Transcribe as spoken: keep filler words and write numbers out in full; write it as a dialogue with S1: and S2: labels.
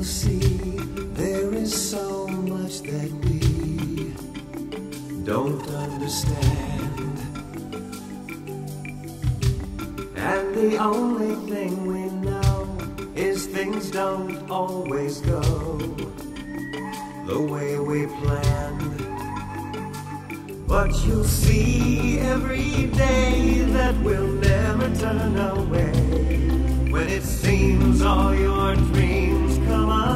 S1: you see, there is so much that we don't understand. And the only thing we know is things don't always go the way we planned. But you'll see every day that we'll never turn away, when it seems all your dreams come